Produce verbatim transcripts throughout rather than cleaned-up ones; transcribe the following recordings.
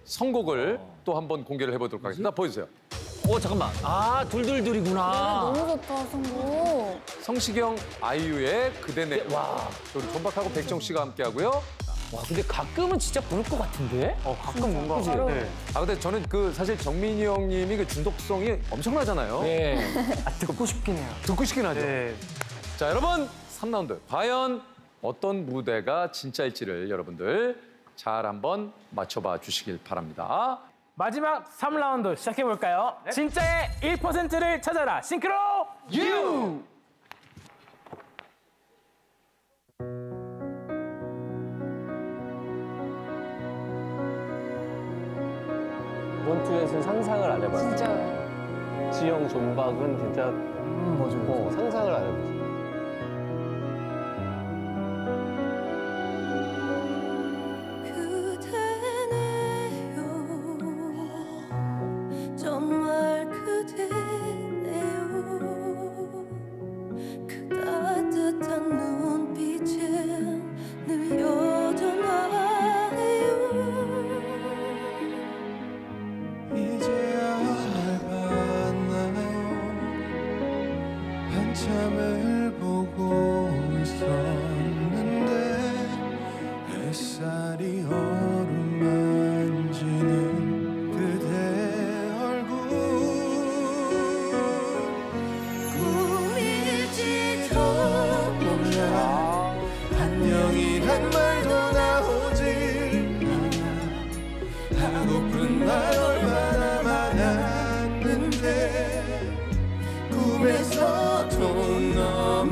선곡을 또 한번 공개를 해보도록 하겠습니다. 보여주세요. 어, 잠깐만. 아, 둘둘둘이구나. 너무 좋다, 선곡. 성시경, 아이유의 그대 내. 와, 우리 존박하고 백정 씨가 함께하고요. 와, 근데 가끔은 진짜 부를 것 같은데? 어, 가끔 뭔가. 그치? 네. 아, 근데 저는 그 사실 정민이 형님이 그 중독성이 엄청나잖아요. 네. 아, 듣고 싶긴 해요. 듣고 싶긴 하죠. 네. 자, 여러분, 삼 라운드. 과연 어떤 무대가 진짜일지를 여러분들 잘 한번 맞춰봐 주시길 바랍니다. 마지막 삼 라운드 시작해볼까요? 네. 진짜의 일 퍼센트를 찾아라. 싱크로 유! 이번 듀엣은 상상을 안 해봤어요. 진짜. 지영, 존박은 진짜 음, 맞아, 맞아. 어, 상상을 안 해봤어요. 한참을 보고 있었는데 햇살이 어루만지는 그대 얼굴 꿈일지도 몰라 안녕이란 말도 나오지 않아 하고픈 말 얼마나 많았는데 꿈에서도 너만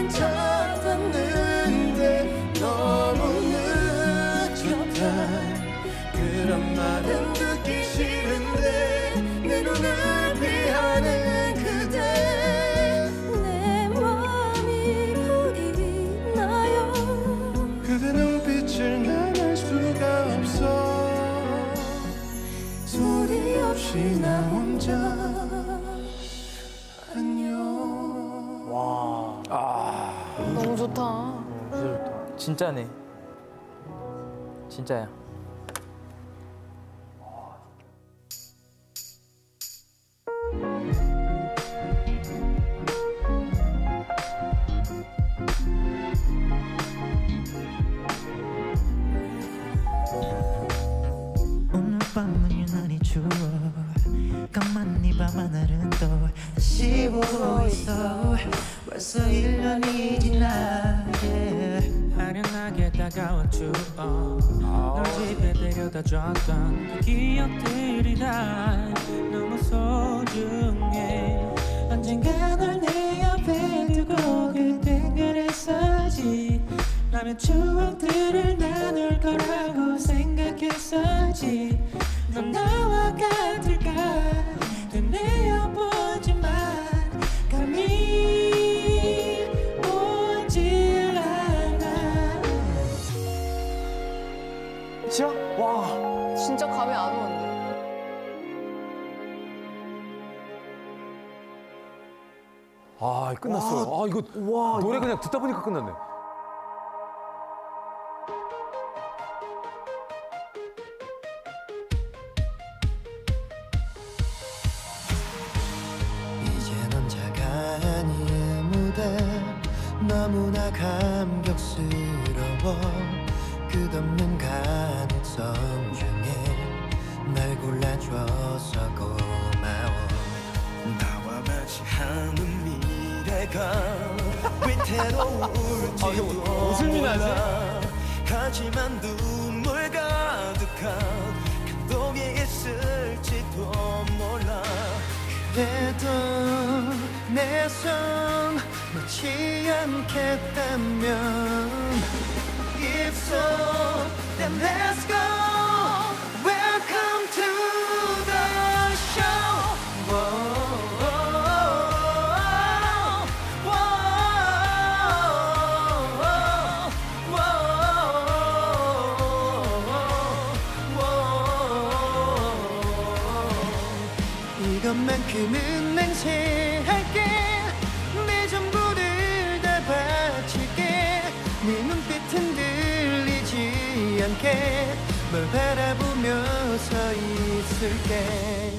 찾았는데 너무 늦었다 그런 말은 듣기 싫은데 내 눈을 피하는 그대 내 맘이 보이나요 그대 눈빛을 난 알 수가 없어 소리 없이 나 혼자 와. 아. 너무 좋다. 진짜 좋다. 진짜네. 진짜야. 오늘 밤은 유난히 추워 까만 네 밤하늘은 또 다시 보고 있어 벌써 일 년이 지나 yeah. 아련하게 다가온 추억 널 집에 데려다 줬던 그 기억들이 다 너무 소중해 언젠가 널 내 옆에 두고 그땐 그랬었지 라면 추억들을 나눌 거라고 생각했었지 넌 나와 같을까 되뇌어보지만 감이 오질 않아 진짜? 와. 진짜 감이 안 오는데. 아, 끝났어요. 아, 이거 와, 노래 그냥 듣다 보니까 끝났네. 이젠 혼자가 아닌 무대 너무나 감격스러워 끝없는 가능성 중에 날 골라줘서 고마워 나와 같이 하는 미래가 위태로울지도 몰라 하지만 눈물 가득한 감동이 있을지도 몰라 그래도 내 손 놓지 않겠다면 If so, then let's go Welcome to the show Whoa, whoa, whoa, whoa, 이것만큼은 맹세할게 내 전부를 다 바칠게 네 눈빛 흔들리지 않게 널 바라보며 서 있을게.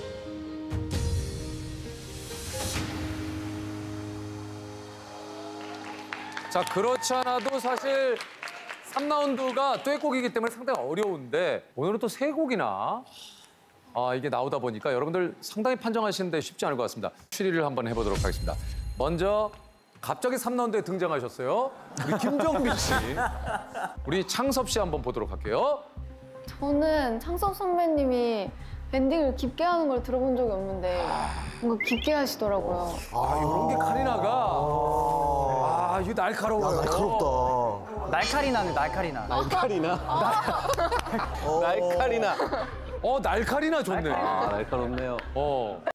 자, 그렇지 않아도 사실 삼 라운드가 듀엣곡이기 때문에 상당히 어려운데 오늘은 또 세 곡이나 아, 이게 나오다 보니까 여러분들 상당히 판정하시는데 쉽지 않을 것 같습니다. 추리를 한번 해보도록 하겠습니다. 먼저 갑자기 삼 라운드에 등장하셨어요. 우리 김정민 씨. 우리 창섭 씨 한번 보도록 할게요. 저는 창섭 선배님이 엔딩을 깊게 하는 걸 들어본 적이 없는데 뭔가 깊게 하시더라고요. 아, 이런 게 카리나가 아, 이거 날카로워요. 날카롭다. 날카리 나네, 날카리 나. 날카리나? 날카리나. 어, 날카리나 좋네. 아, 날카롭네요. 어.